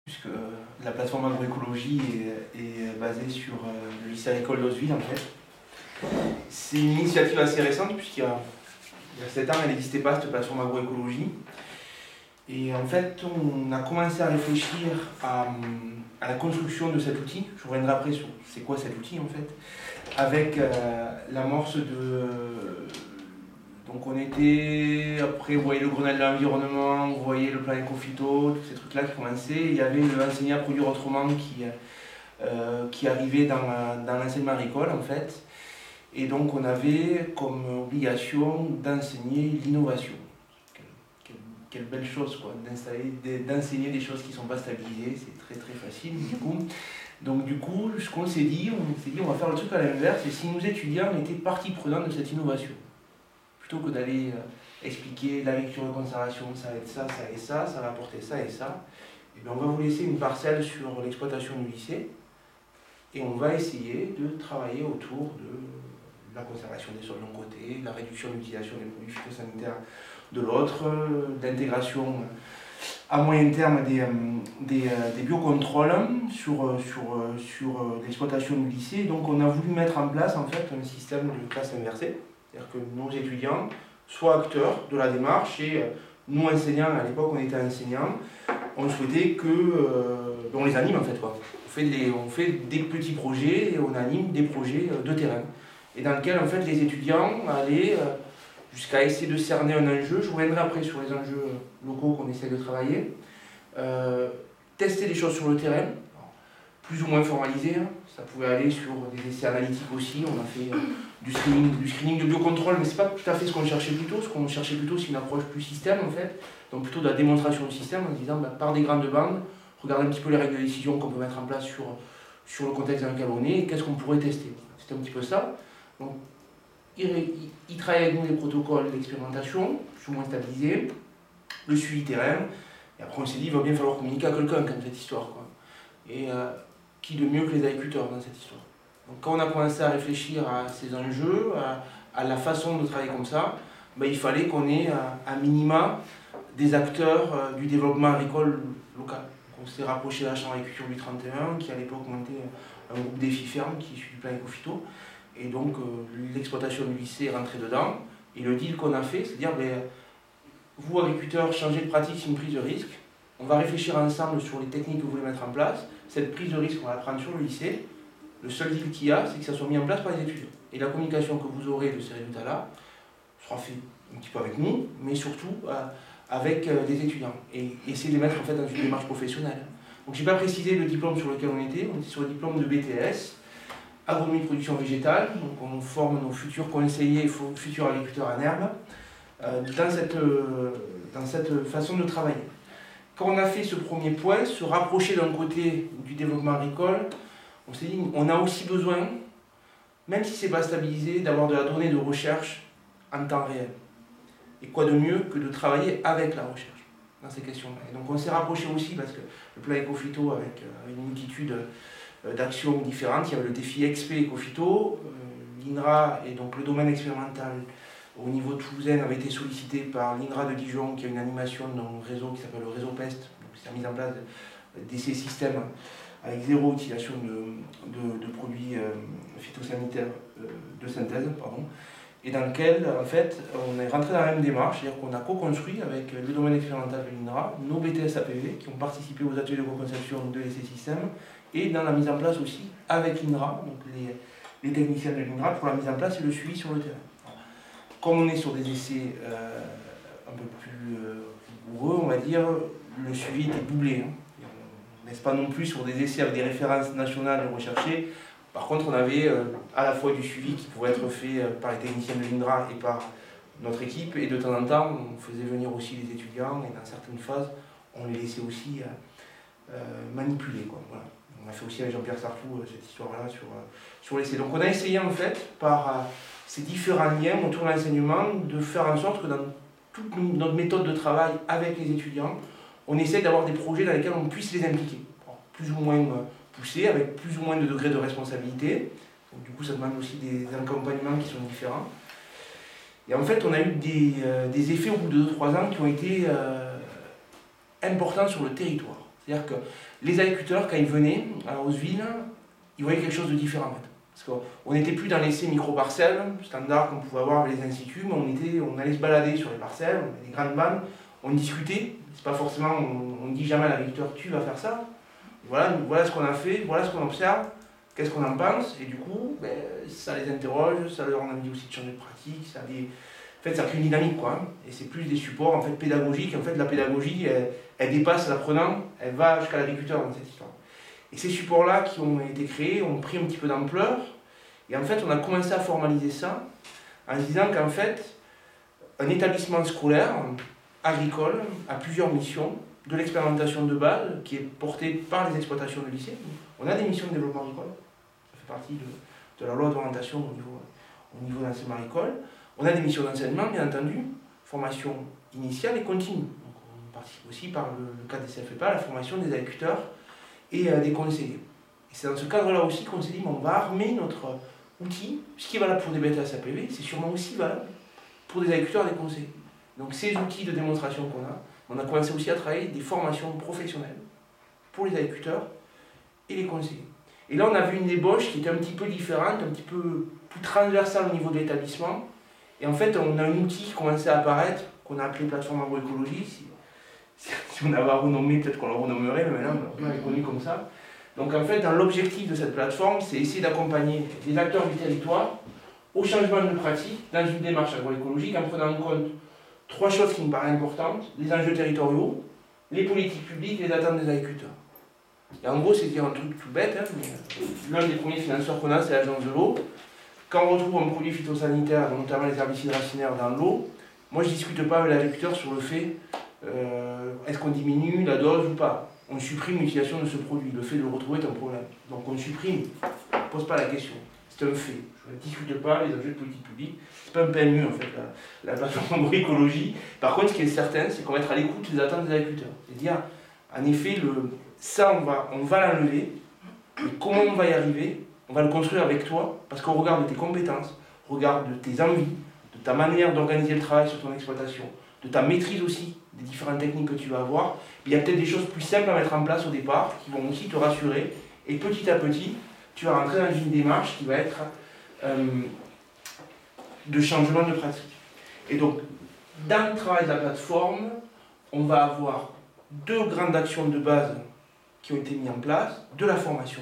Puisque la plateforme agroécologie est basée sur le lycée agricole d'Auzeville en fait. C'est une initiative assez récente puisqu'il y a 7 ans elle n'existait pas cette plateforme agroécologie. Et en fait on a commencé à réfléchir à la construction de cet outil. Je reviendrai après sur c'est quoi cet outil en fait. Avec l'amorce de... Donc on était, après vous voyez le Grenelle de l'environnement, vous voyez le plan éco-phyto, tous ces trucs-là qui commençaient. Il y avait le enseigner à produire autrement qui arrivait dans l'enseignement agricole en fait. Et donc on avait comme obligation d'enseigner l'innovation. Quelle belle chose quoi, d'enseigner des choses qui ne sont pas stabilisées, c'est très très facile du coup. Donc du coup, ce qu'on s'est dit, on va faire le truc à l'inverse, et si nos étudiants étaient partie prenante de cette innovation, plutôt que d'aller expliquer la lecture de conservation, ça va être ça, ça et ça va apporter ça et ça, et bien on va vous laisser une parcelle sur l'exploitation du lycée, et on va essayer de travailler autour de la conservation des sols d'un côté, la réduction de l'utilisation des produits phytosanitaires de l'autre, l'intégration à moyen terme des biocontrôles sur l'exploitation du lycée. Donc on a voulu mettre en place en fait un système de classe inversée, c'est-à-dire que nos étudiants soient acteurs de la démarche et nous enseignants, à l'époque on était enseignants, on souhaitait que on les anime en fait quoi. On fait des petits projets et on anime des projets de terrain et dans lesquels en fait les étudiants allaient jusqu'à essayer de cerner un enjeu. Je reviendrai après sur les enjeux locaux qu'on essaie de travailler. Tester des choses sur le terrain, plus ou moins formalisées. Ça pouvait aller sur des essais analytiques aussi. On a fait du screening de biocontrôle, mais ce n'est pas tout à fait ce qu'on cherchait plutôt. Ce qu'on cherchait plutôt, c'est une approche plus système en fait. Donc plutôt de la démonstration du système en disant par des grandes bandes, regardez un petit peu les règles de décision qu'on peut mettre en place sur le contexte dans lequel on est et qu'est-ce qu'on pourrait tester. C'était un petit peu ça. Donc, il travaille avec nous les protocoles d'expérimentation, plus ou moins stabilisés, le suivi terrain, et après on s'est dit il va bien falloir communiquer à quelqu'un comme cette histoire. Quoi. Et qui de mieux que les agriculteurs dans cette histoire. Donc quand on a commencé à réfléchir à ces enjeux, à la façon de travailler comme ça, ben, il fallait qu'on ait à minima des acteurs du développement agricole local. Donc, on s'est rapproché de la Chambre d'agriculture du 31, qui à l'époque montait un groupe défi ferme qui est issu du plan éco-phyto. Et donc l'exploitation du lycée est rentrée dedans. Et le deal qu'on a fait, c'est de dire, ben, vous agriculteurs, changez de pratique, c'est une prise de risque. On va réfléchir ensemble sur les techniques que vous voulez mettre en place. Cette prise de risque, on va la prendre sur le lycée. Le seul deal qu'il y a, c'est que ça soit mis en place par les étudiants. Et la communication que vous aurez de ces résultats-là sera faite un petit peu avec nous, mais surtout avec les étudiants. Et essayer de les mettre en fait dans une démarche professionnelle. Donc je n'ai pas précisé le diplôme sur lequel on était sur le diplôme de BTS. Agronomie de production végétale, donc on forme nos futurs conseillers et futurs agriculteurs en herbe dans cette façon de travailler. Quand on a fait ce premier point, se rapprocher d'un côté du développement agricole, on s'est dit on a aussi besoin, même si ce n'est pas stabilisé, d'avoir de la donnée de recherche en temps réel. Et quoi de mieux que de travailler avec la recherche dans ces questions-là. Et donc on s'est rapproché aussi parce que le plan éco-phyto avec une multitude d'actions différentes. Il y avait le défi XP Éco-phyto, l'INRA et donc le domaine expérimental au niveau toulousain avait été sollicité par l'INRA de Dijon qui a une animation d'un réseau qui s'appelle le réseau PEST, donc qui a mis en place d'essais systèmes avec zéro utilisation de produits phytosanitaires de synthèse, et dans lequel en fait on est rentré dans la même démarche, c'est-à-dire qu'on a co-construit avec le domaine expérimental de l'INRA nos BTS APV qui ont participé aux ateliers de co-conception de l'essai système et dans la mise en place aussi avec l'INRA, donc les techniciens de l'INRA pour la mise en place et le suivi sur le terrain. Comme on est sur des essais un peu plus rigoureux, on va dire, le suivi était doublé. On n'est pas non plus sur des essais avec des références nationales recherchées. Par contre, on avait à la fois du suivi qui pouvait être fait par les techniciens de l'INRA et par notre équipe, et de temps en temps, on faisait venir aussi les étudiants, et dans certaines phases, on les laissait aussi manipuler. Quoi. Voilà. On a fait aussi avec Jean-Pierre Sarfou cette histoire-là sur l'essai. Donc on a essayé en fait, par ces différents liens autour de l'enseignement, de faire en sorte que dans toute notre méthode de travail avec les étudiants, on essaie d'avoir des projets dans lesquels on puisse les impliquer. Plus ou moins poussés, avec plus ou moins de degrés de responsabilité. Donc, du coup, ça demande aussi des accompagnements qui sont différents. Et en fait, on a eu des effets au bout de 2-3 ans qui ont été importants sur le territoire. C'est-à-dire que les agriculteurs, quand ils venaient à Roseville, ils voyaient quelque chose de différent en fait. Parce qu'on n'était plus dans l'essai micro-parcelles, standard qu'on pouvait avoir avec les instituts, mais on allait se balader sur les parcelles, on avait des grandes bandes, on discutait, c'est pas forcément, on ne dit jamais à l'agriculteur tu vas faire ça, voilà ce qu'on a fait, voilà ce qu'on observe, qu'est-ce qu'on en pense, et du coup, ben, ça les interroge, ça leur a envie aussi de changer de pratique, en fait, ça crée une dynamique, quoi, hein. Et c'est plus des supports en fait, pédagogiques. En fait, la pédagogie, elle dépasse l'apprenant, elle va jusqu'à l'agriculteur dans cette histoire. Et ces supports-là qui ont été créés ont pris un petit peu d'ampleur, et en fait, on a commencé à formaliser ça en se disant qu'en fait, un établissement scolaire agricole a plusieurs missions, de l'expérimentation de base, qui est portée par les exploitations de lycée. On a des missions de développement agricole, ça fait partie de la loi d'orientation au niveau d'enseignement agricole. On a des missions d'enseignement, bien entendu, formation initiale et continue. Donc on participe aussi par le cadre des CFEPA, la formation des agriculteurs et des conseillers. Et c'est dans ce cadre-là aussi qu'on s'est dit, on va armer notre outil, ce qui est valable pour des BTS APV, c'est sûrement aussi valable pour des agriculteurs et des conseillers. Donc ces outils de démonstration qu'on a, on a commencé aussi à travailler des formations professionnelles pour les agriculteurs et les conseillers. Et là on a vu une ébauche qui était un petit peu différente, un petit peu plus transversale au niveau de l'établissement. Et en fait, on a un outil qui commençait à apparaître, qu'on a appelé plateforme agroécologie. Si on avait à renommer, peut-être qu'on le renommerait, mais maintenant on est connu comme ça. Donc en fait, dans l'objectif de cette plateforme, c'est essayer d'accompagner les acteurs du territoire au changement de pratique dans une démarche agroécologique en prenant en compte trois choses qui me paraissent importantes: les enjeux territoriaux, les politiques publiques et les attentes des agriculteurs. Et en gros, c'est dire un truc tout bête, hein, mais l'un des premiers financeurs qu'on a, c'est l'Agence de l'eau. Quand on retrouve un produit phytosanitaire, notamment les herbicides racinaires, dans l'eau, moi je ne discute pas avec l'agriculteur sur le fait est-ce qu'on diminue la dose ou pas. On supprime l'utilisation de ce produit. Le fait de le retrouver est un problème. Donc on supprime, on ne pose pas la question. C'est un fait. Je ne discute pas les enjeux de politique publique. Ce n'est pas un PMU en fait, la plateforme agroécologie. Par contre, ce qui est certain, c'est qu'on va être à l'écoute des attentes des agriculteurs. C'est-à-dire, en effet, ça on va l'enlever. Et comment on va y arriver? On va le construire avec toi, parce qu'on regarde tes compétences, on regarde tes envies, de ta manière d'organiser le travail sur ton exploitation, de ta maîtrise aussi des différentes techniques que tu vas avoir. Il y a peut-être des choses plus simples à mettre en place au départ, qui vont aussi te rassurer, et petit à petit, tu vas rentrer dans une démarche qui va être de changement de pratique. Et donc, dans le travail de la plateforme, on va avoir deux grandes actions de base qui ont été mises en place, de la formation,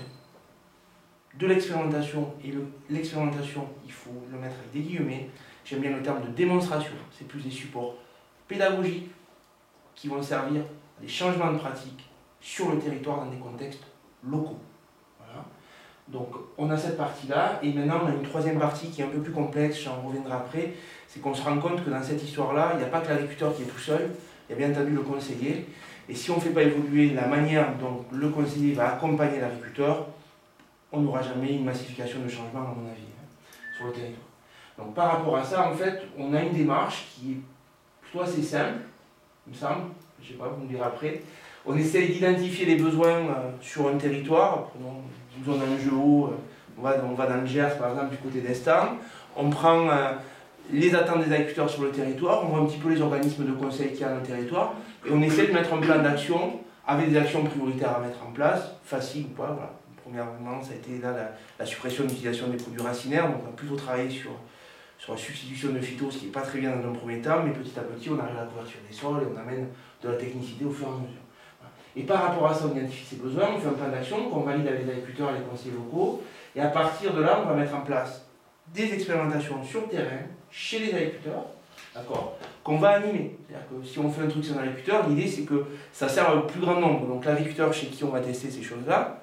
de l'expérimentation, et l'expérimentation, il faut le mettre avec des guillemets, j'aime bien le terme de démonstration, c'est plus des supports pédagogiques qui vont servir à des changements de pratique sur le territoire dans des contextes locaux. Voilà. Donc on a cette partie-là, et maintenant on a une troisième partie qui est un peu plus complexe, j'en reviendrai après, c'est qu'on se rend compte que dans cette histoire-là, il n'y a pas que l'agriculteur qui est tout seul, il y a bien entendu le conseiller, et si on ne fait pas évoluer la manière dont le conseiller va accompagner l'agriculteur, on n'aura jamais une massification de changement, à mon avis, sur le territoire. Donc par rapport à ça, en fait, on a une démarche qui est plutôt assez simple, il me semble, je ne sais pas, vous me direz après. On essaie d'identifier les besoins sur un territoire, prenons une zone en jeu haut, on va dans le Gers, par exemple, du côté d'Estaing, on prend les attentes des agriculteurs sur le territoire, on voit un petit peu les organismes de conseil qu'il y a dans le territoire, et on essaie de mettre un plan d'action avec des actions prioritaires à mettre en place, faciles ou pas, voilà. Premièrement, ça a été là, la suppression de l'utilisation des produits racinaires, donc on a plutôt travaillé sur la substitution de phyto, ce qui n'est pas très bien dans un premier temps, mais petit à petit on arrive à la couverture des sols et on amène de la technicité au fur et à mesure. Voilà. Et par rapport à ça, on identifie ces besoins, on fait un plan d'action qu'on valide avec les agriculteurs et les conseillers locaux, et à partir de là, on va mettre en place des expérimentations sur le terrain, chez les agriculteurs, d'accord, qu'on va animer. C'est-à-dire que si on fait un truc sur un agriculteur, l'idée c'est que ça sert au plus grand nombre. Donc l'agriculteur chez qui on va tester ces choses-là,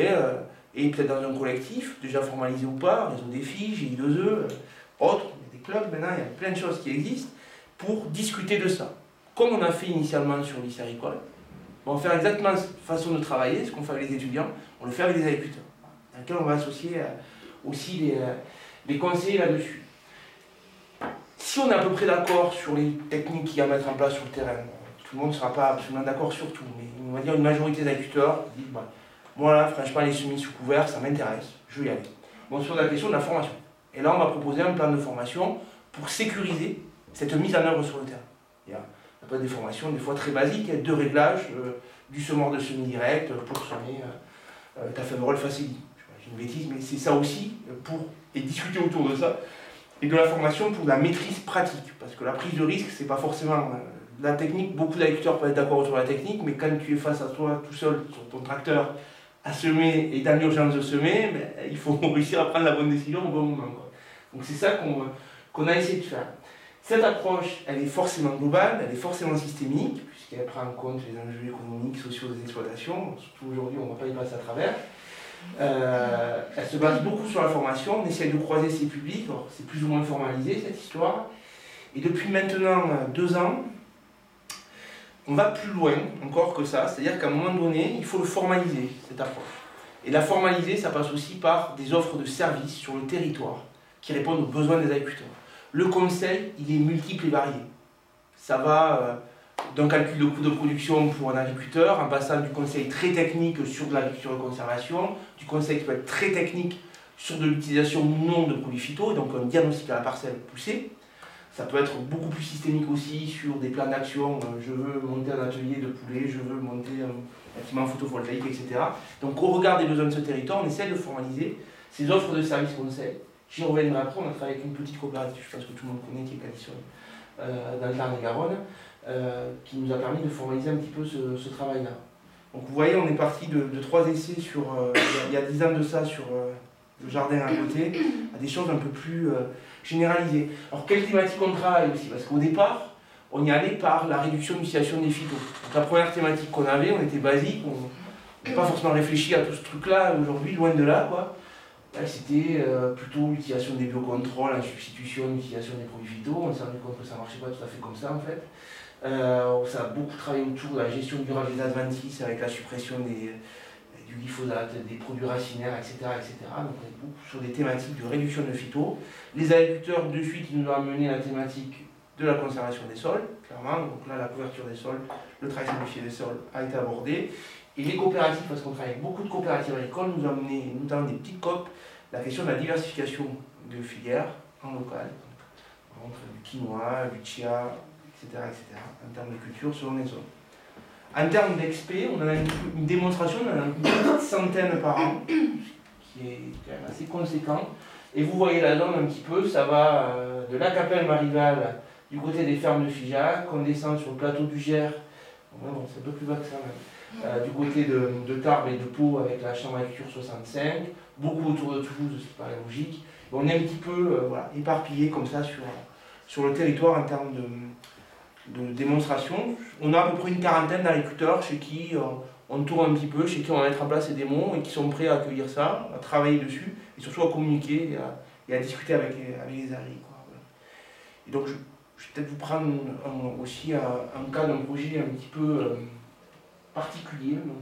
et peut-être dans un collectif, déjà formalisé ou pas, Réseau Défi, GI2E, autres, il y a des clubs maintenant, il y a plein de choses qui existent pour discuter de ça. Comme on a fait initialement sur le lycée agricole, on va faire exactement cette façon de travailler, ce qu'on fait avec les étudiants, on le fait avec les agriculteurs, dans lequel on va associer aussi les conseillers là-dessus. Si on est à peu près d'accord sur les techniques qu'il y a à mettre en place sur le terrain, tout le monde ne sera pas absolument d'accord sur tout, mais on va dire une majorité des agriculteurs disent moi là, franchement, les semis sous couvert, ça m'intéresse, je vais y aller. Bon, sur la question de la formation. Et là, on va proposer un plan de formation pour sécuriser cette mise en œuvre sur le terrain. Il y a pas des formations, des fois très basiques, de réglage du semeur de semis direct pour semer ta faverolle facile. J'ai une bêtise, mais c'est ça aussi, et discuter autour de ça, et de la formation pour la maîtrise pratique. Parce que la prise de risque, c'est pas forcément la technique. Beaucoup d'agriculteurs peuvent être d'accord sur la technique, mais quand tu es face à toi tout seul sur ton tracteur à semer et dans l'urgence de semer, il faut réussir à prendre la bonne décision au bon moment, quoi. Donc c'est ça qu'on a essayé de faire. Cette approche, elle est forcément globale, elle est forcément systémique, puisqu'elle prend en compte les enjeux économiques, sociaux des exploitations. Surtout aujourd'hui, on ne va pas y passer à travers. Elle se base beaucoup sur la formation, on essaie de croiser ces publics, c'est plus ou moins formalisé cette histoire. Et depuis maintenant 2 ans, on va plus loin encore que ça, c'est-à-dire qu'à un moment donné, il faut le formaliser, cette approche. Et la formaliser, ça passe aussi par des offres de services sur le territoire qui répondent aux besoins des agriculteurs. Le conseil, il est multiple et varié. Ça va d'un calcul de coût de production pour un agriculteur, en passant du conseil très technique sur de l'agriculture de conservation, du conseil qui peut être très technique sur de l'utilisation ou non de produits phyto, donc un diagnostic à la parcelle poussé. Ça peut être beaucoup plus systémique aussi sur des plans d'action. Je veux monter un atelier de poulet, je veux monter un bâtiment photovoltaïque, etc. Donc au regard des besoins de ce territoire, on essaie de formaliser ces offres de services conseils. J'y reviendrai après, on a travaillé avec une petite coopérative, je pense que tout le monde connaît, qui est Calissol, dans le Tarn-et-Garonne, qui nous a permis de formaliser un petit peu ce travail-là. Donc vous voyez, on est parti de 3 essais sur, il y a 10 ans de ça, sur le jardin à côté, à des choses un peu plus généralisées. Alors quelle thématique on travaille aussi? Parce qu'au départ, on y allait par la réduction de l'utilisation des phytos. Donc la première thématique qu'on avait, on était basique, on n'a pas forcément réfléchi à tout ce truc-là aujourd'hui, loin de là, quoi. C'était plutôt l'utilisation des biocontrôles en substitution de l'utilisation des produits phyto. On s'est rendu compte que ça ne marchait pas tout à fait comme ça en fait. Ça a beaucoup travaillé autour de la gestion durable des adventices avec la suppression du glyphosate, des produits racinaires, etc., etc. Donc on est beaucoup sur des thématiques de réduction de phyto. Les agriculteurs de suite ils nous ont amené la thématique de la conservation des sols, clairement. Donc là la couverture des sols, le travail simplifié des sols a été abordé. Et les coopératives, parce qu'on travaille avec beaucoup de coopératives agricoles, nous ont amené, notamment des petites COP, la question de la diversification de filières en local. Donc, du quinoa, du chia, etc., en termes de culture selon les zones. En termes d'expé, on en a une démonstration, on en a une petite centaine par an, qui est quand même assez conséquent. Et vous voyez la zone un petit peu, ça va de la Capelle-Marival, du côté des fermes de Figeac, on descend sur le plateau du Gers, bon, c'est un peu plus bas que ça même. Du côté de Tarbes et de Pau avec la chambre d'agriculture 65, beaucoup autour de Toulouse, c'est pas logique. On est un petit peu éparpillé comme ça sur le territoire en termes de démonstration. On a à peu près une quarantaine d'agriculteurs chez qui on tourne un petit peu, chez qui on va mettre en place ces démos et qui sont prêts à accueillir ça, à travailler dessus et surtout à communiquer et à discuter avec les agriculteurs. Voilà. Et donc je vais peut-être vous prendre aussi un cas d'un projet un petit peu particulier. Donc,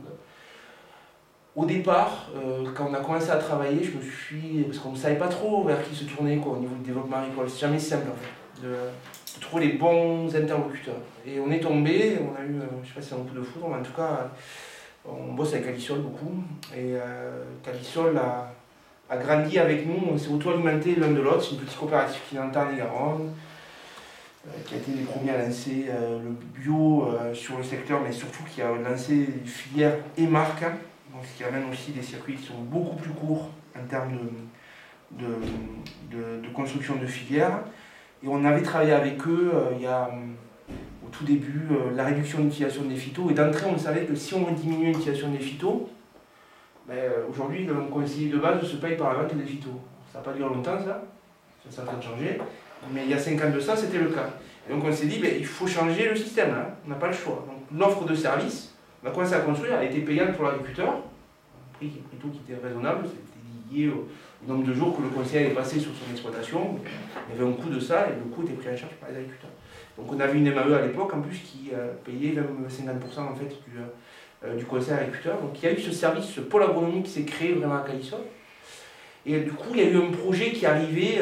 au départ, quand on a commencé à travailler, je me suis, parce qu'on ne savait pas trop vers qui se tourner au niveau du développement agricole, c'est jamais simple en fait, de trouver les bons interlocuteurs. Et on est tombé, on a eu, je ne sais pas si c'est un coup de foudre, mais en tout cas, on bosse avec Calissol beaucoup, et Calissol a grandi avec nous, on s'est auto-alimenté l'un de l'autre, c'est une petite coopérative qui est dans le Tarn-et-Garonne, qui a été les premiers à lancer le bio sur le secteur, mais surtout qui a lancé des filières et marques, donc ce qui amène aussi des circuits qui sont beaucoup plus courts en termes de construction de filières. Et on avait travaillé avec eux il y a, au tout début, la réduction de l'utilisation des phytos. Et d'entrée, on savait que si on diminuait l'utilisation des phytos, aujourd'hui, le conseiller de base se paye par la vente des phytos. Ça n'a pas duré longtemps, ça est en train de changer. Mais il y a 5 ans de ça, c'était le cas. Et donc on s'est dit, il faut changer le système, là. On n'a pas le choix. Donc l'offre de service, on a commencé à construire, elle a été payante pour l'agriculteur, un prix plutôt qui était raisonnable, c'était lié au nombre de jours que le conseiller est passé sur son exploitation. Il y avait un coût de ça, et le coût était pris en charge par les agriculteurs. Donc on avait une MAE à l'époque, en plus, qui payait même 50% en fait, du conseil agriculteur. Donc il y a eu ce service, ce pôle agronomique qui s'est créé vraiment à Calissol. Et du coup, il y a eu un projet qui est arrivé,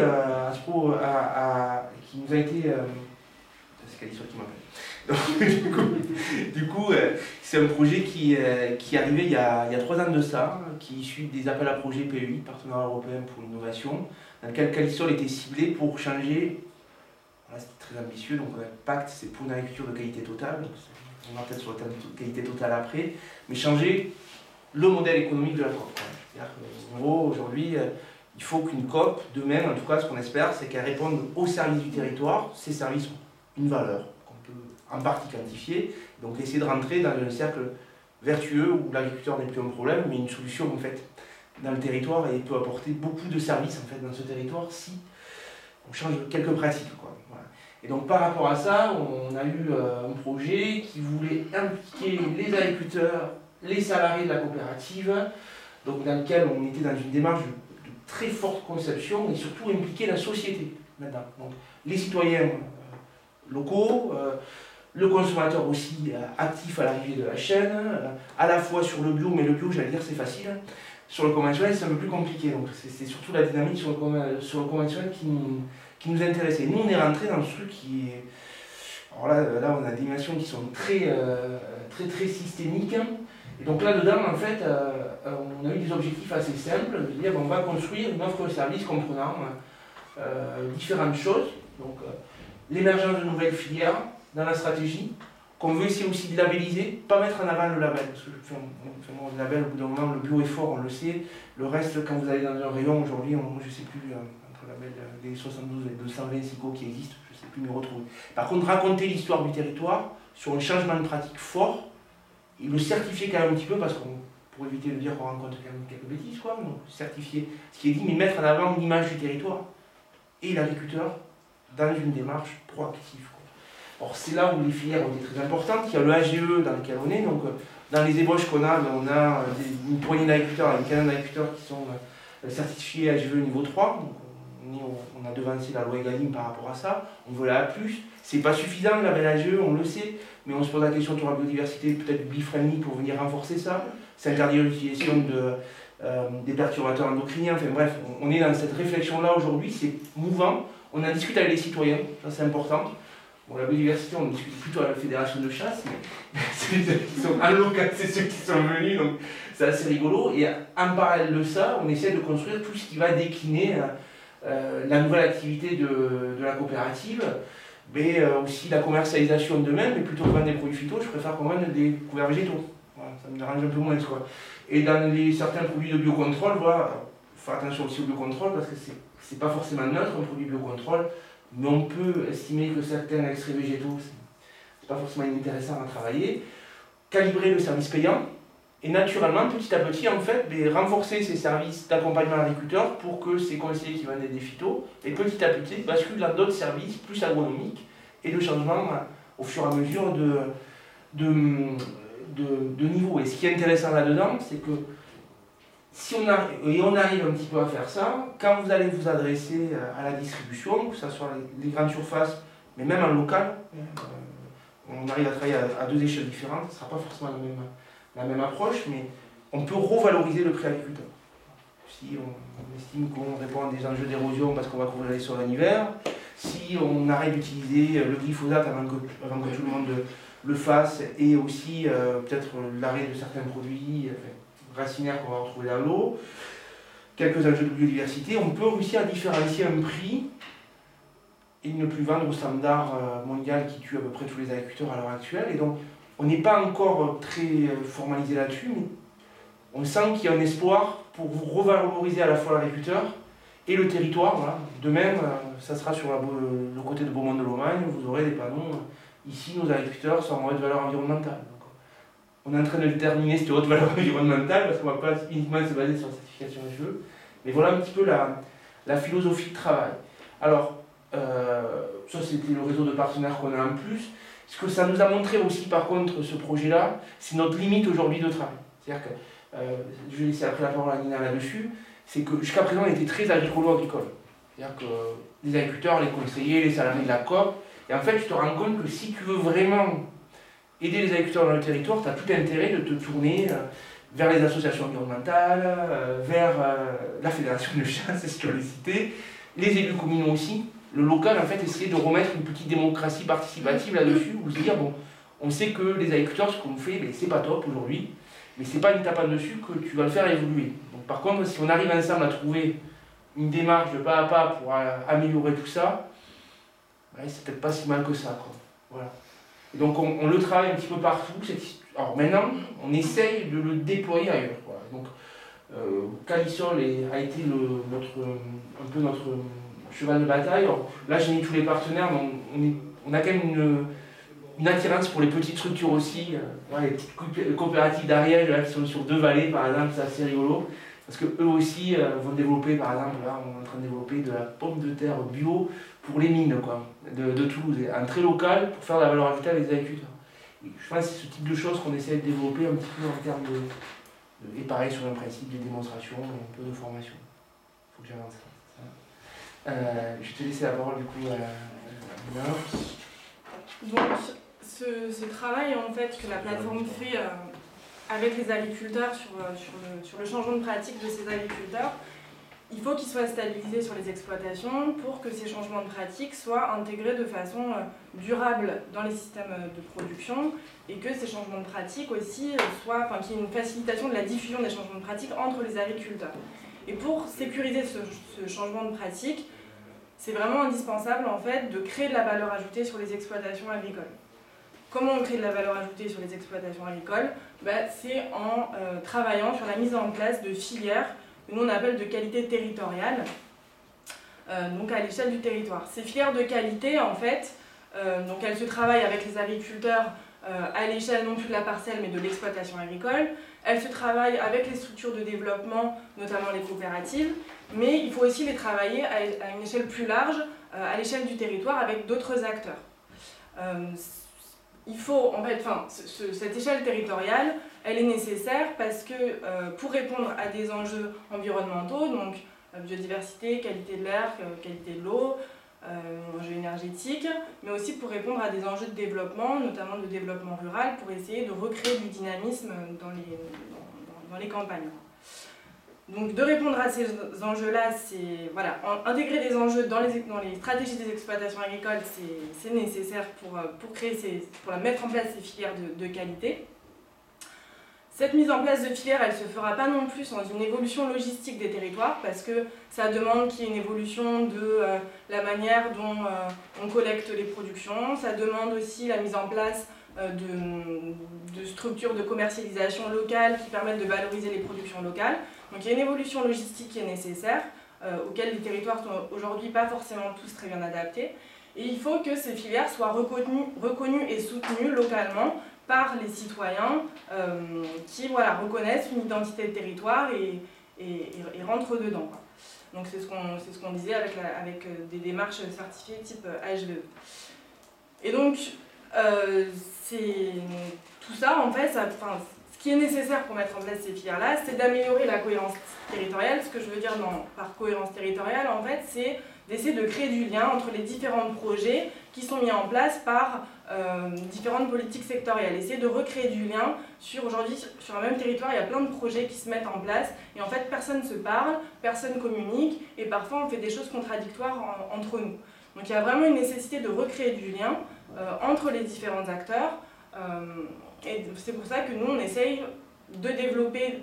qui nous a été... c'est Calissol qui m'appelle. Du coup, c'est un projet qui est arrivé il y a 3 ans de ça, qui est issu des appels à projets PEI, Partenariat européen pour l'innovation, dans lequel Calissol était ciblé pour changer. Voilà, c'était très ambitieux, donc le pacte, c'est pour une agriculture de qualité totale. Donc on va peut-être sur le thème de qualité totale après, mais changer le modèle économique de la COP. C'est-à-dire qu'en gros, aujourd'hui, il faut qu'une COP, demain, en tout cas, ce qu'on espère, c'est qu'elle réponde aux services du territoire. Ces services ont une valeur qu'on peut en partie quantifier, donc essayer de rentrer dans un cercle vertueux où l'agriculteur n'est plus un problème, mais une solution en fait dans le territoire et peut apporter beaucoup de services en fait dans ce territoire si on change quelques pratiques, quoi. Voilà. Et donc par rapport à ça, on a eu un projet qui voulait impliquer les agriculteurs, les salariés de la coopérative, donc dans lequel on était dans une démarche de très forte conception et surtout impliquer la société maintenant. Donc les citoyens locaux, le consommateur aussi actif à l'arrivée de la chaîne, à la fois sur le bio, mais le bio, j'allais dire, c'est facile. Sur le conventionnel, c'est un peu plus compliqué. Donc c'est surtout la dynamique sur le conventionnel qui nous intéressait. Nous, on est rentré dans ce truc qui est... Alors là on a des dimensions qui sont très systémiques. Et donc là-dedans, en fait, on a eu des objectifs assez simples, de dire on va construire une offre de service comprenant différentes choses. Donc l'émergence de nouvelles filières dans la stratégie, qu'on veut essayer aussi de labelliser, pas mettre en avant le label, parce que le label, au bout d'un moment, le bio est fort, on le sait. Le reste, quand vous allez dans un rayon, aujourd'hui, je ne sais plus, entre le label des 72 et 220 SICO qui existent, je ne sais plus m'y retrouver. Par contre, raconter l'histoire du territoire sur un changement de pratique fort, et le certifier quand même un petit peu, parce qu'on, pour éviter de dire qu'on rencontre quand même quelques bêtises, quoi, donc certifier ce qui est dit, mais mettre en avant l'image du territoire et l'agriculteur dans une démarche proactive. Or, c'est là où les filières ont été très importantes. Il y a le AGE dans lequel on est. Donc, dans les ébauches qu'on a, on a une poignée d'agriculteurs, une quinzaine d'agriculteurs qui sont certifiés AGE niveau 3. Donc, on a devancé la loi Egalim par rapport à ça. On veut la A+. C'est pas suffisant, le label AGE, on le sait. Mais on se pose la question sur la biodiversité, peut-être bee-friendly pour venir renforcer ça. C'est interdire l'utilisation des perturbateurs endocriniens. Enfin bref, on est dans cette réflexion-là aujourd'hui. C'est mouvant. On en discute avec les citoyens. Ça, c'est important. Bon, la biodiversité, on discute plutôt à la fédération de chasse, mais c'est ceux qui sont en local, c'est ceux qui sont venus, donc c'est assez rigolo. Et en parallèle de ça, on essaie de construire tout ce qui va décliner la nouvelle activité de la coopérative, mais aussi la commercialisation de même, mais plutôt que vendre des produits phyto, je préfère qu'on vende des couverts végétaux. Voilà, ça me dérange un peu moins, quoi. Et dans certains produits de biocontrôle, voilà, faut faire attention aussi au biocontrôle, parce que c'est pas forcément neutre, un produit biocontrôle. Mais on peut estimer que certains extraits végétaux, c'est pas forcément intéressant à travailler. Calibrer le service payant et naturellement, petit à petit, en fait, renforcer ces services d'accompagnement à l'agriculteur pour que ces conseillers qui vendent des phytos, et petit à petit, basculent dans d'autres services plus agronomiques et le changement au fur et à mesure de niveau. Et ce qui est intéressant là-dedans, c'est que si on arrive un petit peu à faire ça, quand vous allez vous adresser à la distribution, que ce soit les grandes surfaces, mais même en local, on arrive à travailler à deux échelles différentes, ce ne sera pas forcément la même approche, mais on peut revaloriser le prix agriculteur. Si on estime qu'on répond à des enjeux d'érosion parce qu'on va couvrir les sols en hiver, si on arrête d'utiliser le glyphosate avant que tout le monde le fasse, et aussi peut-être l'arrêt de certains produits, racinaires qu'on va retrouver dans l'eau, quelques enjeux de biodiversité, on peut réussir à différencier un prix et ne plus vendre au standard mondial qui tue à peu près tous les agriculteurs à l'heure actuelle. Et donc, on n'est pas encore très formalisé là-dessus, mais on sent qu'il y a un espoir pour vous revaloriser à la fois l'agriculteur et le territoire. Voilà. De même, ça sera sur le côté de Beaumont de Lomagne, vous aurez des panneaux. Ici, nos agriculteurs sont en haute valeur environnementale. On est en train de déterminer cette haute valeur environnementale parce qu'on ne va pas uniquement se baser sur la certification HVE. Mais voilà un petit peu la philosophie de travail. Alors, ça c'était le réseau de partenaires qu'on a en plus. Ce que ça nous a montré aussi par contre, ce projet-là, c'est notre limite aujourd'hui de travail. C'est-à-dire que, je vais laisser après la parole à Nina là-dessus, c'est que jusqu'à présent on était très agricolo-agricole. C'est-à-dire que les agriculteurs, les conseillers, les salariés de la COP, et en fait tu te rends compte que si tu veux vraiment aider les agriculteurs dans le territoire, tu as tout intérêt de te tourner vers les associations environnementales, vers la fédération de chasse, si tu veux les citer, les élus communaux aussi. Le local, en fait, essayer de remettre une petite démocratie participative là-dessus, ou se dire, bon, on sait que les agriculteurs, ce qu'on fait, c'est pas top aujourd'hui, mais c'est pas une tape en dessus que tu vas le faire évoluer. Donc, par contre, si on arrive ensemble à trouver une démarche de pas à pas pour améliorer tout ça, c'est peut-être pas si mal que ça, quoi. Voilà. Et donc on le travaille un petit peu partout. Alors maintenant, on essaye de le déployer ailleurs. Voilà. Donc Calisol a été un peu notre cheval de bataille. Alors, là, j'ai mis tous les partenaires, mais on a quand même une attirance pour les petites structures aussi. Les petites coopératives d'Ariège qui sont sur 2 vallées, par exemple, c'est assez rigolo. Parce qu'eux aussi vont développer, par exemple, là, on est en train de développer de la pomme de terre bio pour les mines de Toulouse, un très local pour faire de la valeur ajoutée avec les agriculteurs. Et je pense que c'est ce type de choses qu'on essaie de développer un petit peu en termes et pareil sur le principe des démonstrations et un peu de formation. Il faut que j'avance. Je vais te laisser la parole du coup à Nina. Donc ce travail en fait que la plateforme fait avec les agriculteurs sur le changement de pratique de ces agriculteurs, il faut qu'ils soient stabilisés sur les exploitations pour que ces changements de pratique soient intégrés de façon durable dans les systèmes de production et que ces changements de pratique aussi qu'il y ait une facilitation de la diffusion des changements de pratique entre les agriculteurs. Et pour sécuriser ce changement de pratique, c'est vraiment indispensable en fait de créer de la valeur ajoutée sur les exploitations agricoles. Comment on crée de la valeur ajoutée sur les exploitations agricoles? C'est en travaillant sur la mise en place de filières que nous on appelle de qualité territoriale, donc à l'échelle du territoire. Ces filières de qualité, en fait, donc elles se travaillent avec les agriculteurs à l'échelle non plus de la parcelle mais de l'exploitation agricole. Elles se travaillent avec les structures de développement, notamment les coopératives, mais il faut aussi les travailler à une échelle plus large, à l'échelle du territoire, avec d'autres acteurs. Il faut, en fait, cette échelle territoriale, elle est nécessaire parce que pour répondre à des enjeux environnementaux, donc biodiversité, qualité de l'air, qualité de l'eau, enjeux énergétiques, mais aussi pour répondre à des enjeux de développement, notamment de développement rural, pour essayer de recréer du dynamisme dans les campagnes. Donc de répondre à ces enjeux-là, c'est intégrer des enjeux dans les stratégies des exploitations agricoles, c'est nécessaire pour mettre en place ces filières de qualité. Cette mise en place de filières, elle ne se fera pas non plus sans une évolution logistique des territoires, parce que ça demande qu'il y ait une évolution de la manière dont on collecte les productions, ça demande aussi la mise en place de structures de commercialisation locales qui permettent de valoriser les productions locales. Donc il y a une évolution logistique qui est nécessaire, auquel les territoires sont aujourd'hui pas forcément tous très bien adaptés. Et il faut que ces filières soient reconnues et soutenues localement par les citoyens qui reconnaissent une identité de territoire et rentrent dedans. Donc c'est ce qu'on disait avec des démarches certifiées type HVE. Et donc tout ça, en fait, ce qui est nécessaire pour mettre en place ces filières-là, c'est d'améliorer la cohérence territoriale. Ce que je veux dire par cohérence territoriale, en fait, c'est d'essayer de créer du lien entre les différents projets qui sont mis en place par différentes politiques sectorielles. Essayer de recréer du lien. Aujourd'hui, sur un même territoire, il y a plein de projets qui se mettent en place et en fait, personne ne se parle, personne ne communique et parfois on fait des choses contradictoires entre nous. Donc il y a vraiment une nécessité de recréer du lien entre les différents acteurs et c'est pour ça que nous on essaye de développer,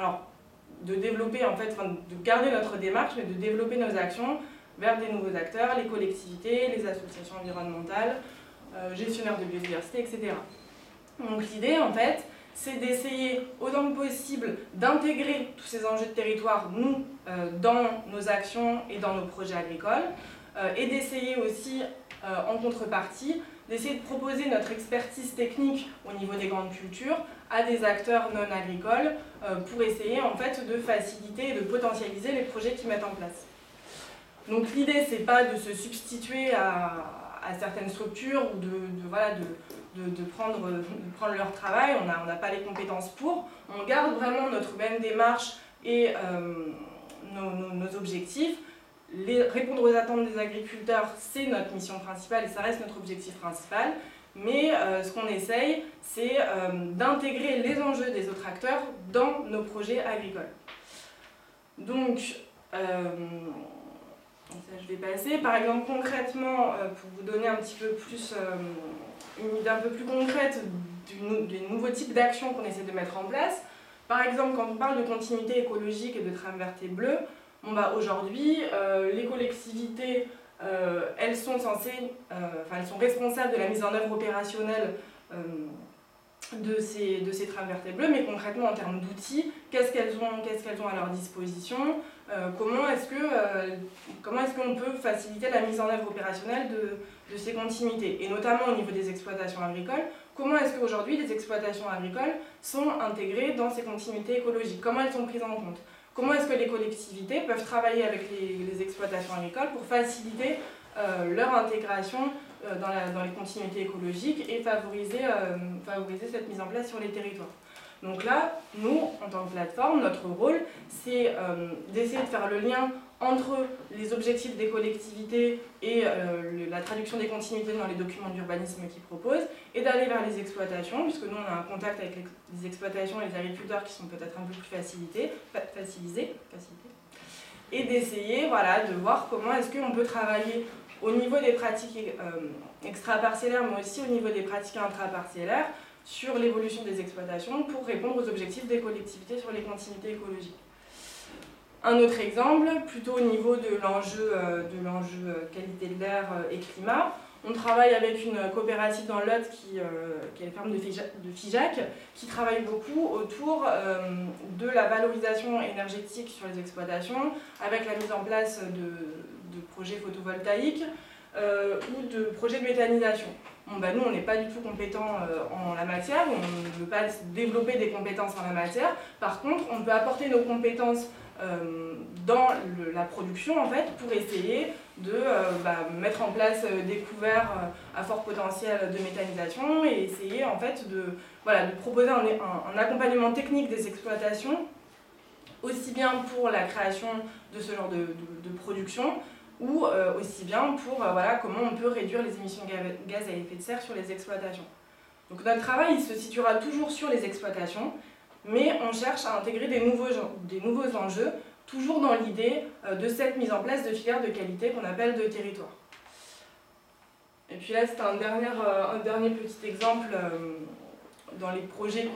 de garder notre démarche mais de développer nos actions vers des nouveaux acteurs, les collectivités, les associations environnementales, gestionnaires de biodiversité, etc. Donc l'idée en fait c'est d'essayer autant que possible d'intégrer tous ces enjeux de territoire, nous, dans nos actions et dans nos projets agricoles, et d'essayer aussi, en contrepartie, d'essayer de proposer notre expertise technique au niveau des grandes cultures à des acteurs non agricoles pour essayer en fait de faciliter et de potentialiser les projets qu'ils mettent en place. Donc l'idée c'est pas de se substituer à certaines structures ou de prendre leur travail, on n'a pas les compétences pour, on garde vraiment notre même démarche et nos objectifs. Répondre aux attentes des agriculteurs, c'est notre mission principale et ça reste notre objectif principal, mais ce qu'on essaye, c'est d'intégrer les enjeux des autres acteurs dans nos projets agricoles. Donc, ça je vais passer. Par exemple, concrètement, pour vous donner un petit peu plus, une idée un peu plus concrète des nouveaux types d'actions qu'on essaie de mettre en place, par exemple, quand on parle de continuité écologique et de trame verte et bleue, aujourd'hui, les collectivités elles sont elles sont responsables de la mise en œuvre opérationnelle de ces trames vertes bleues, mais concrètement en termes d'outils, qu'est-ce qu'elles ont à leur disposition, comment est-ce qu'on peut faciliter la mise en œuvre opérationnelle de ces continuités, et notamment au niveau des exploitations agricoles, comment est-ce qu'aujourd'hui les exploitations agricoles sont intégrées dans ces continuités écologiques, comment elles sont prises en compte, comment est-ce que les collectivités peuvent travailler avec les exploitations agricoles pour faciliter leur intégration dans les continuités écologiques et favoriser cette mise en place sur les territoires. Donc là, nous, en tant que plateforme, notre rôle, c'est d'essayer de faire le lien entre les objectifs des collectivités et la traduction des continuités dans les documents d'urbanisme qu'ils proposent, et d'aller vers les exploitations, puisque nous, on a un contact avec les exploitations et les agriculteurs qui sont peut-être un peu plus facilisés, et d'essayer de voir comment est-ce qu'on peut travailler au niveau des pratiques extra-parcellaires, mais aussi au niveau des pratiques intra-parcellaires, sur l'évolution des exploitations pour répondre aux objectifs des collectivités sur les continuités écologiques. Un autre exemple, plutôt au niveau de l'enjeu qualité de l'air et climat, on travaille avec une coopérative dans le Lot qui est la ferme de Figeac, qui travaille beaucoup autour de la valorisation énergétique sur les exploitations, avec la mise en place de projets photovoltaïques ou de projets de méthanisation. Bon, nous, on n'est pas du tout compétents en la matière, on ne veut pas développer des compétences en la matière. Par contre, on peut apporter nos compétences dans la production en fait, pour essayer de mettre en place des couverts à fort potentiel de méthanisation et essayer en fait, de proposer un accompagnement technique des exploitations, aussi bien pour la création de ce genre de production, ou aussi bien pour comment on peut réduire les émissions de gaz à effet de serre sur les exploitations. Donc notre travail il se situera toujours sur les exploitations, mais on cherche à intégrer des nouveaux enjeux, toujours dans l'idée de cette mise en place de filières de qualité qu'on appelle de territoire. Et puis là, c'est un dernier petit exemple dans les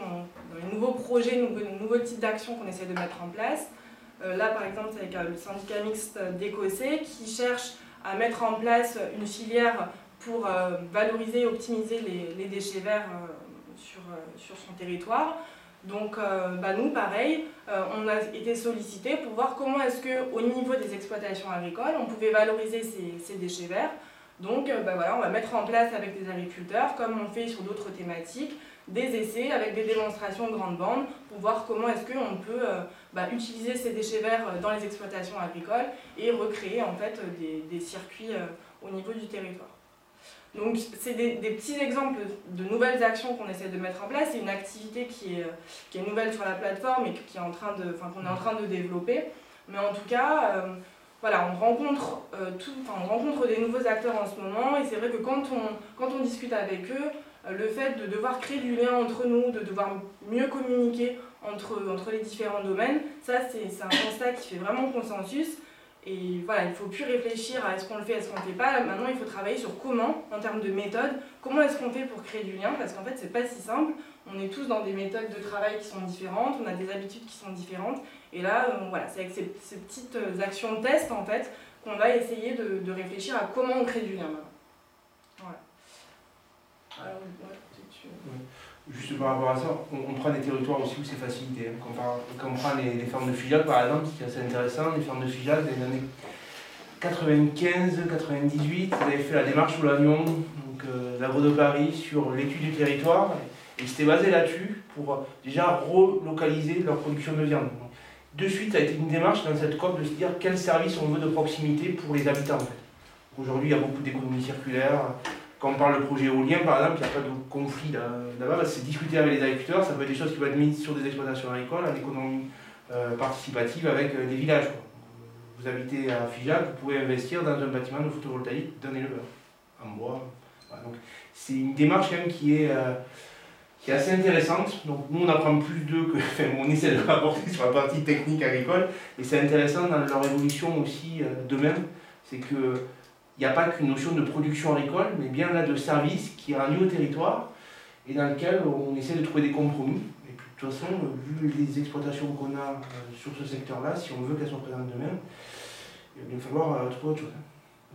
nouveaux types d'actions qu'on essaie de mettre en place. Là, par exemple, c'est avec le syndicat mixte d'Écossais qui cherche à mettre en place une filière pour valoriser et optimiser les déchets verts sur son territoire. Donc nous, pareil, on a été sollicités pour voir comment est-ce qu'au niveau des exploitations agricoles, on pouvait valoriser ces déchets verts. Donc on va mettre en place avec les agriculteurs, comme on fait sur d'autres thématiques, des essais avec des démonstrations de grande bande pour voir comment est-ce qu'on peut utiliser ces déchets verts dans les exploitations agricoles et recréer en fait des circuits au niveau du territoire. Donc c'est des petits exemples de nouvelles actions qu'on essaie de mettre en place. C'est une activité qui est nouvelle sur la plateforme et qu'on est en train de développer. Mais en tout cas, on rencontre des nouveaux acteurs en ce moment, et c'est vrai que quand on discute avec eux, le fait de devoir créer du lien entre nous, de devoir mieux communiquer entre les différents domaines, ça c'est un constat qui fait vraiment consensus. Et il ne faut plus réfléchir à est-ce qu'on le fait, est-ce qu'on ne le fait pas. Maintenant, il faut travailler sur comment, en termes de méthode, comment est-ce qu'on fait pour créer du lien, parce qu'en fait, c'est pas si simple. On est tous dans des méthodes de travail qui sont différentes, on a des habitudes qui sont différentes. Et là, c'est avec ces petites actions de test, en fait, qu'on va essayer de réfléchir à comment on crée du lien. Voilà. Alors, Juste par rapport à ça, on prend des territoires aussi où c'est facilité. Quand on prend les fermes de Figeac par exemple, ce qui est assez intéressant, les fermes de Figeac dans les années 95-98, ils avaient fait la démarche sous l'Agnon, donc l'Agro de Paris, sur l'étude du territoire, et c'était basé là-dessus pour déjà relocaliser leur production de viande. Donc, de suite, ça a été une démarche dans cette COP de se dire quel service on veut de proximité pour les habitants. En fait. Aujourd'hui, il y a beaucoup d'économies circulaires. Quand on parle de projet éolien, par exemple, il n'y a pas de conflit là-bas, c'est discuter avec les agriculteurs, ça peut être des choses qui peuvent être mises sur des exploitations agricoles, en économie participative avec des villages. Quoi. Vous habitez à Figeac, vous pouvez investir dans un bâtiment de photovoltaïque d'un éleveur, en bois. Voilà. Donc c'est une démarche quand même qui est assez intéressante. Donc nous on apprend plus d'eux que, on essaie de rapporter sur la partie technique agricole, et c'est intéressant dans leur évolution aussi demain, c'est que il n'y a pas qu'une notion de production agricole, mais bien là de service qui est rendu au territoire et dans lequel on essaie de trouver des compromis. Et puis de toute façon, vu les exploitations qu'on a sur ce secteur-là, si on veut qu'elles soient présentes demain, il va bien falloir trouver autre chose.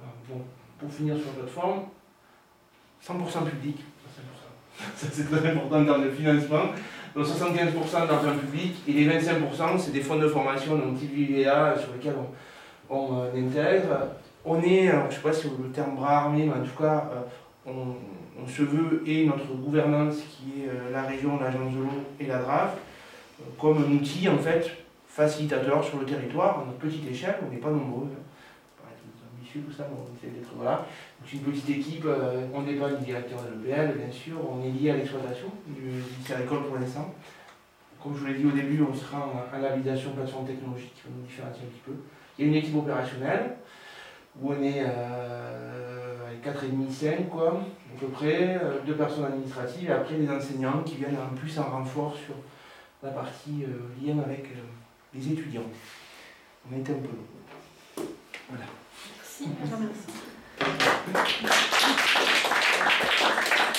Bon, pour finir sur la plateforme, 100% public, ça c'est très important en termes de financement, donc 75% d'argent public et les 25% c'est des fonds de formation, donc type VIA sur lesquels on intègre. On est, alors, je ne sais pas si le terme bras armé, mais en tout cas, on se veut et notre gouvernance qui est la région, l'agence de l'eau et la DRAF, comme un outil en fait facilitateur sur le territoire, à notre petite échelle, on n'est pas nombreux. Ambitieux tout ça, mais on essaie d'être voilà. Donc une petite équipe, on dépend du directeur de l'EPL, bien sûr, on est lié à l'exploitation du lycée agricole pour l'instant. Comme je vous l'ai dit au début, on sera en labellisation plateforme technologique qui va nous différencier un petit peu. Il y a une équipe opérationnelle où on est à 4,5-5 quoi, à peu près, 2 personnes administratives et après des enseignants qui viennent en plus en renfort sur la partie lien avec les étudiants. On a été un peu long. Voilà. Merci, merci.